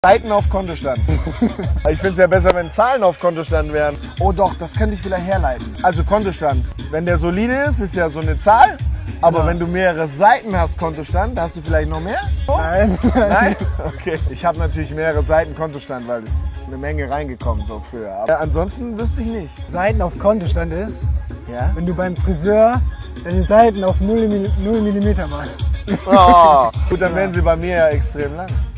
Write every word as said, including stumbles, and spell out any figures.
Seiten auf Kontostand. Ich finde es ja besser, wenn Zahlen auf Kontostand wären. Oh doch, das könnte ich vielleicht herleiten. Also Kontostand, wenn der solide ist, ist ja so eine Zahl. Aber Ja. wenn du mehrere Seiten hast Kontostand, hast du vielleicht noch mehr? Oh? Nein. Nein? Okay. Ich habe natürlich mehrere Seiten Kontostand, weil es eine Menge reingekommen so früher. Aber ansonsten wüsste ich nicht. Seiten auf Kontostand ist, Ja? wenn du beim Friseur deine Seiten auf null Millimeter machst. Oh, gut, dann werden sie bei mir ja extrem lang.